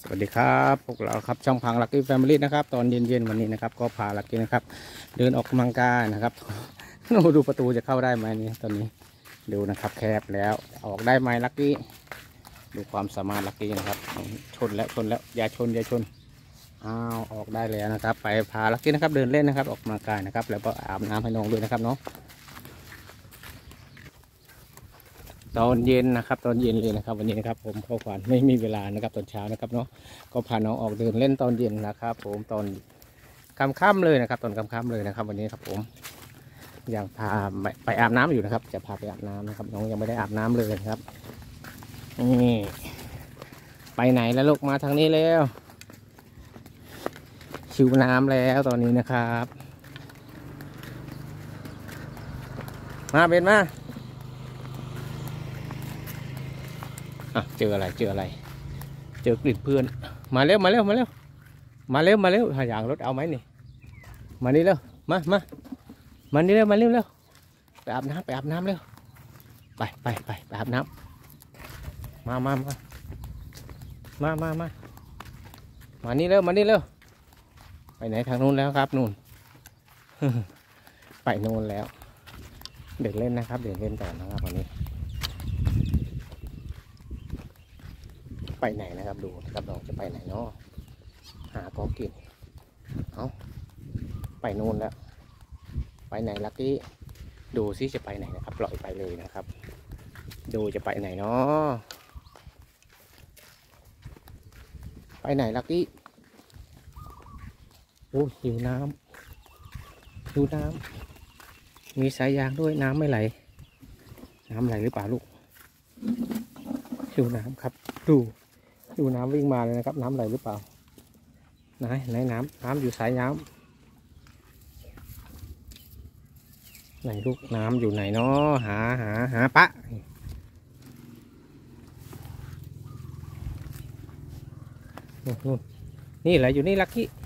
สวัสดีครับพวกเราครับช่องพังลักกี้แฟมิลี่นะครับตอนเย็นๆวันนี้นะครับก็พาลักกี้นะครับเดินออกกำลังกายนะครับดูประตูจะเข้าได้ไหมนี่ตอนนี้ดูนะครับแคบแล้วออกได้ไหมลักกี้ดูความสามารถลักกี้นะครับชนแล้วอย่าชนอ้าวออกได้แล้วนะครับไปพาลักกี้นะครับเดินเล่นนะครับออกกำลังกายนะครับแล้วก็อาบน้ำให้น้องด้วยนะครับเนาะตอนเย็นนะครับตอนเย็นเลยนะครับวันนี้นะครับผมพ่อขวัญไม่มีเวลานะครับตอนเช้านะครับเนาะก็พาน้องออกเดินเล่นตอนเย็นนะครับผมตอนค่ำๆเลยนะครับตอนค่ำๆเลยนะครับวันนี้ครับผมยังพาไปอาบน้ำอยู่นะครับจะพาไปอาบน้ำนะครับน้องยังไม่ได้อาบน้ำเลยครับนี่ไปไหนแล้วลูกมาทางนี้แล้วชิวน้ำแล้วตอนนี้นะครับมาเบนมาเจออะไรเจอกลิ่นเพื่อนมาเร็วถ้าอย่างรถเอาไหมนี่มานี่เร็วมานี่เร็วไปอาบน้ำเร็วไปอาบน้ำมานี่เร็วไปไหนทางนู้นแล้วครับนู่น ไปนู่นแล้วเด็กเล่นนะครับเด็กเล่นต่อนะครับวันนี้ไปไหนนะครับดูนะครับน้องจะไปไหนเนาะหาของกินเอาไปนู่นแล้วไปไหนลักกี้ดูซิจะไปไหนนะครับปล่อยไปเลยนะครับดูจะไปไหนเนาะไปไหนลักกี้โอ้หิวน้ำมีสายยางด้วยน้ำไม่ไหลน้ำไหลหรือเปล่าลูกหิวน้ำครับดูน้ำวิ่งมาเลยนะครับน้ำไหลหรือเปล่าไหนน้ำอยู่สายน้ำไหนลูกน้ำอยู่ไหนเนาะหาปะนู่นนี่ไหลอยู่นี่ลักกี้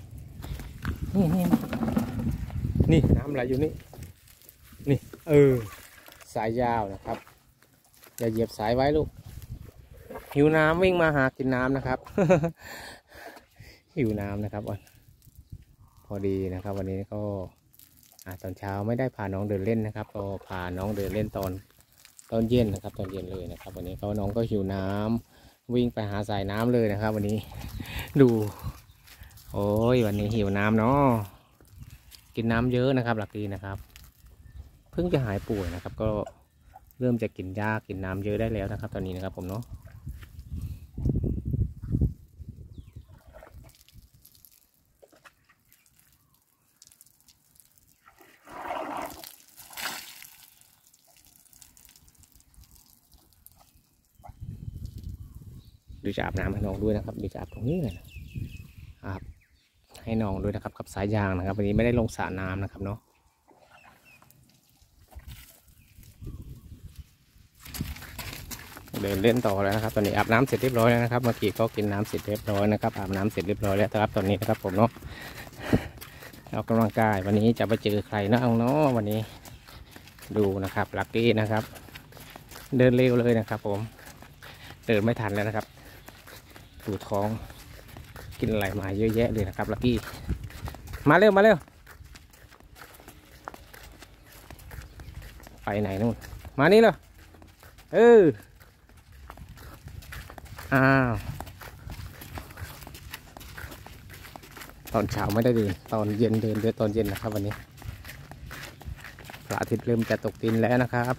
นี่น้ำไหลอยู่นี่สายยาวนะครับอย่าเหยียบสายไว้ลูกหิวน้ำวิ่งมาหากินน้ำนะครับ หิวน้ำนะครับวันพอดีนะครับวันนี้ก็ตอนเช้าไม่ได้พาน้องเดินเล่นนะครับก็พาน้องเดินเล่นตอนเย็นนะครับตอนเย็นเลยนะครับวันนี้ก็น้องก็หิวน้ำวิ่งไปหาสายน้ำเลยนะครับวันนี้ ดูโอ้ยวันนี้หิวน้ำเนาะกินน้ำเยอะนะครับหลักดีนะครับเพิ่งจะหายป่วยนะครับก็เริ่มจะกินยากินน้ำเยอะได้แล้วนะครับตอนนี้นะครับผมเนาะดูจะอาบน้ำให้น้องด้วยนะครับดูจะอาบตรงนี้เลยนะครับให้น้องด้วยนะครับกับสายยางนะครับวันนี้ไม่ได้ลงสระน้ำนะครับเนาะเดินเล่นต่อแล้วนะครับตอนนี้อาบน้ำเสร็จเรียบร้อยแล้วนะครับเมื่อกี้ก็กินน้ำเสร็จเรียบร้อยนะครับอาบน้ำเสร็จเรียบร้อยแล้วครับตอนนี้นะครับผมเนาะออกกำลังกายวันนี้จะไปเจอใครนะเอาเนาะวันนี้ดูนะครับลักกี้นะครับเดินเร็วเลยนะครับผมเดินไม่ทันแล้วนะครับดูท้องกินอะไรมาเยอะแยะเลยนะครับลักกี้มาเร็วไปไหนนู่นมานี่เลยอ้าวตอนเช้าไม่ได้เดินตอนเย็นเดินตอนเย็นนะครับวันนี้พระอาทิตย์เริ่มจะตกดินแล้วนะครับ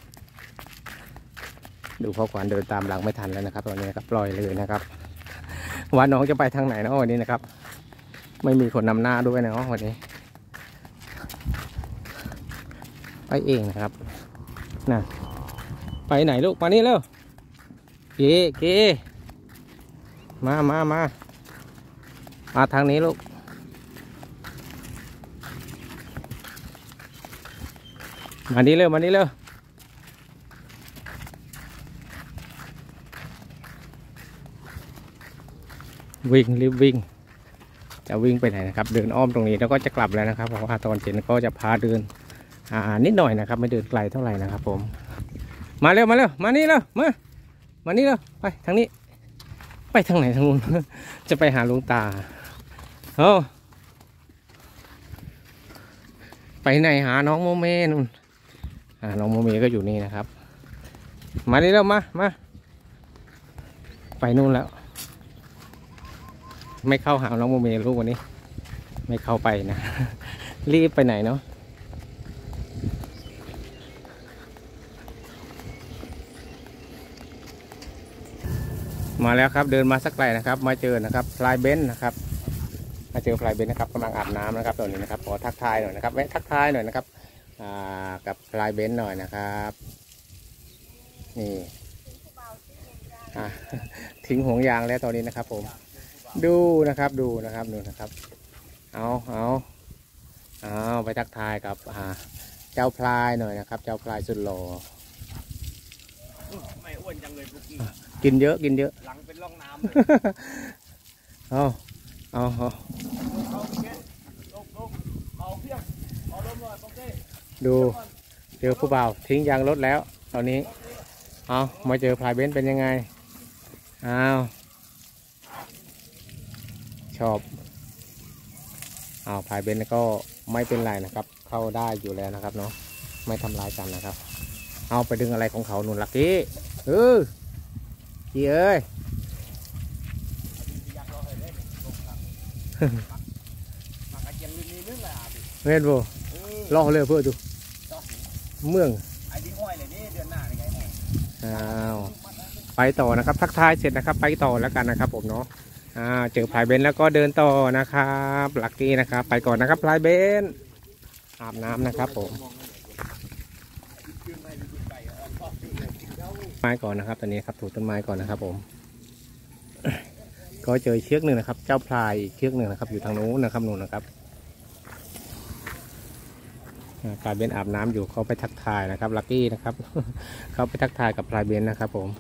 ดูพ่อขวัญเดินตามหลังไม่ทันแล้วนะครับตอนนี้ครับปล่อยเลยนะครับว่าน้องจะไปทางไหนเนาะวันนี้นะครับไม่มีคนนำหน้าด้วยนะวันนี้ไปเองนะครับน่ะไปไหนลูกมานี่เร็วเกมาทางนี้ลูกมานี่เร็วรีบวิ่งจะวิ่งไปไหนนะครับเดินอ้อมตรงนี้แล้วก็จะกลับแล้วนะครับเพราะว่าตอนเย็นก็จะพาเดินนิดหน่อยนะครับไม่เดินไกลเท่าไหร่นะครับผมมาเร็วมานี่เร็วมานี่เร็วไปทางนี้ไปทางไหนทางนู้น จะไปหาหลวงตาเอ้าไปไหนหาน้องโมเมนู่นน้องโมเมก็อยู่นี่นะครับมานี่แล้วมาไปนู่นแล้วไม่เข้าหาน้องโมเมลูกวันนี้ไม่เข้าไปนะ รีบไปไหนเนาะมาแล้วครับเดินมาสักไกลนะครับมาเจอนะครับพลายเบนนะครับมาเจอพลายเบนนะครับกำลังอาบน้ำนะครับตอนนี้นะครับขอทักทายหน่อยนะครับแวะทักทายหน่อยนะครับกับพลายเบนหน่อยนะครับนี่ทิ้งห่วงยางแล้วตอนนี้นะครับผมดูนะครับดูนะครับเอาไปทักทายกับเจ้าพลายหน่อยนะครับเจ้าพลายสุดหล่อไม่อ้วนจังเลยพวกนี้กินเยอะหลังเป็นร่องน้ำเอาเอาดูเจอผู้บ่าวทิ้งยางรถแล้วตอนนี้เอามาเจอพลายเบนเป็นยังไงเอาชอบพลายเบนก็ไม่เป็นไรนะครับเข้าได้อยู่แล้วนะครับเนาะไม่ทำลายกันนะครับเอาไปดึงอะไรของเขาหนุนลักกี้กี่เอ้ยเห็นบ่รอเลยเพื่อดูเมืองไปต่อนะครับทักทายเสร็จนะครับไปต่อแล้วกันนะครับผมเนาะเจอพลายเบนแล้วก็เดินต่อนะครับลักกี้นะครับไปก่อนนะครับพลายเบนอาบน้ำนะครับผมไม้ก่อนนะครับตอนนี้ครับถูต้นไม้ก่อนนะครับผมก็เจอเชือกหนึ่งนะครับเจ้าพลายเชือกหนึ่งนะครับอยู่ทางนู้นนะครับนู่นนะครับพลายเบนอาบน้ำอยู่เขาไปทักทายนะครับลักกี้นะครับเขาไปทักทายกับพลายเบนนะครับผม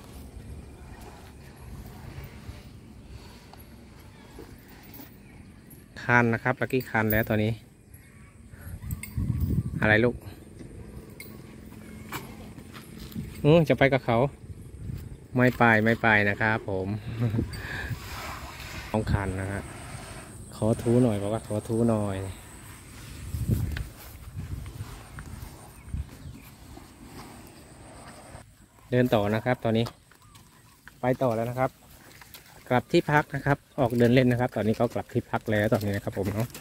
คันนะครับลักกี้คันแล้วตอนนี้อะไรลูกจะไปกับเขาไม่ไปนะครับผมต้องคันนะฮะขอทูหน่อยบอกว่าขอทูหน่อยเดินต่อนะครับตอนนี้ไปต่อแล้วนะครับกลับที่พักนะครับออกเดินเล่นนะครับตอนนี้ก็กลับที่พักแล้วตอนนี้นะครับผมเนาะ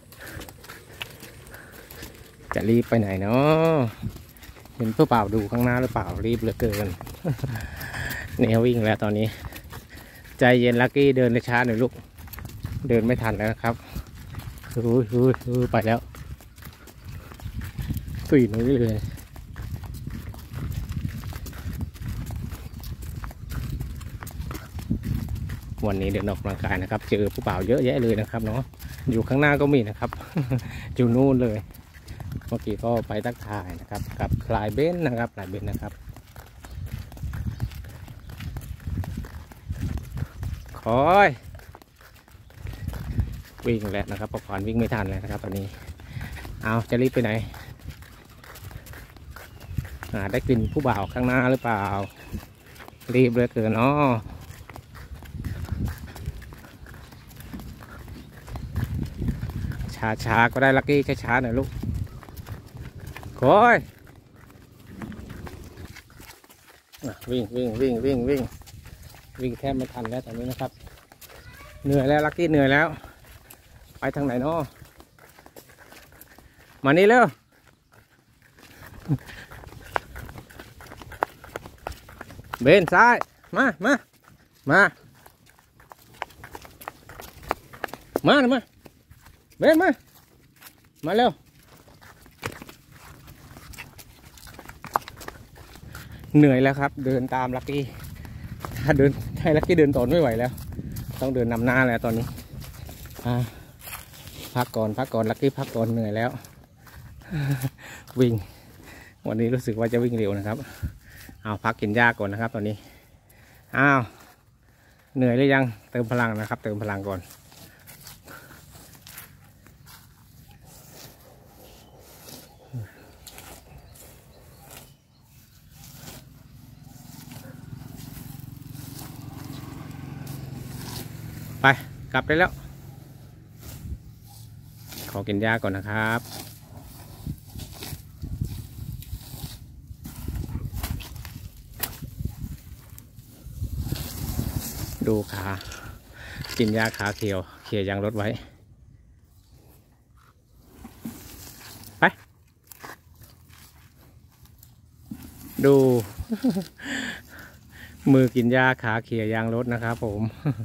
จะรีบไปไหนเนาะเห็นเพื่อเปล่าดูข้างหน้าหรือเปล่ารีบเหลือเกินเนี่ยวิ่งแล้วตอนนี้ใจเย็นลักกี้เดินช้าหน่อยลูกเดินไม่ทันแล้วนะครับไปแล้วตุยหนุ่ยเลยวันนี้เดินออกกำลังกายนะครับเจอผู้บ่าวเยอะแยะเลยนะครับเนาะอยู่ข้างหน้าก็มีนะครับ อยู่นู่นเลยเมื่อกี้ก็ไปทักทายนะครับกับพลายเบนนะครับพลายเบนนะครับคอยวิ่งแล้วนะครับประกอบวิ่งไม่ทันเลยนะครับตอนนี้เอาจะรีบไปไหนได้กลิ่นผู้บ่าวข้างหน้าหรือเปล่ารีบเลยเกินอ๋อช้าก็ได้ลักกี้ช้าหน่อยลูกคอยวิ่งแทบไม่ทันแล้วตอนนี้นะครับเหนื่อยแล้วลักกี้เหนื่อยแล้วไปทางไหนเนาะมานี่เร็วเบนซ้ายมาเบนมาเร็วเหนื่อยแล้วครับเดินตามลักกี้ถ้าเดินให้ลักกี้เดินต่อไม่ไหวแล้วต้องเดินนำหน้าแล้วตอนนี้พักก่อนลักกี้พักก่อนเหนื่อยแล้ววิ่งวันนี้รู้สึกว่าจะวิ่งเร็วนะครับเอาพักกินหญ้าก่อนนะครับตอนนี้เหนื่อยหรือยังเติมพลังนะครับเติมพลังก่อนไปกลับได้แล้วขอกินหญ้าก่อนนะครับดูขากินหญ้าขาเขียวเขี่ยยางรถไว้ไปดู มือกินหญ้าขาเขี่ยยางรถนะครับผม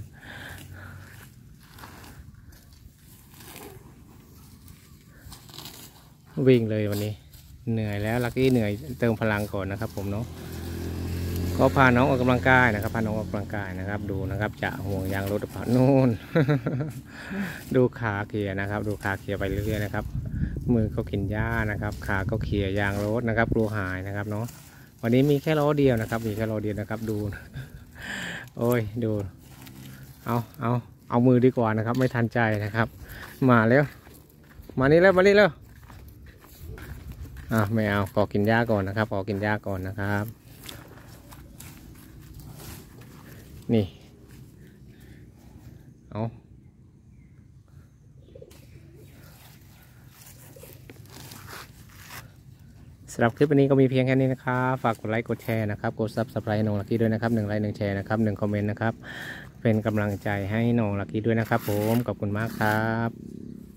วิ่งเลยวันนี้เหนื่อยแล้วลักกี้เหนื่อยเติมพลังก่อนนะครับผมเนาะก็พาน้องออกกำลังกายนะครับพาน้องออกกำลังกายนะครับดูนะครับจะห่วงยางรถหรือเปล่านู่น ดูขาเขี่ยนะครับดูขาเขี่ยไปเรื่อยๆนะครับมือก็กินหญ้านะครับขาก็เขี่ยยางรถนะครับกลัวหายนะครับเนาะวันนี้มีแค่ล้อเดียวนะครับมีแค่ล้อเดียวนะครับดู โอ้ยดูเอามือดีกว่านะครับไม่ทันใจนะครับมาแล้วมานี่แล้วมานี่แล้วไม่เอาขอกินหญ้าก่อนนะครับขอกินหญ้าก่อนนะครับนี่เอาสำหรับคลิปวันนี้ก็มีเพียงแค่นี้นะครับฝากกดไลค์กดแชร์นะครับกด Subscribe ให้น้องลักกี้ด้วยนะครับ1 ไลค์ 1 แชร์นะครับ1 คอมเมนต์นะครับเป็นกำลังใจให้น้องลักกี้ด้วยนะครับผมขอบคุณมากครับ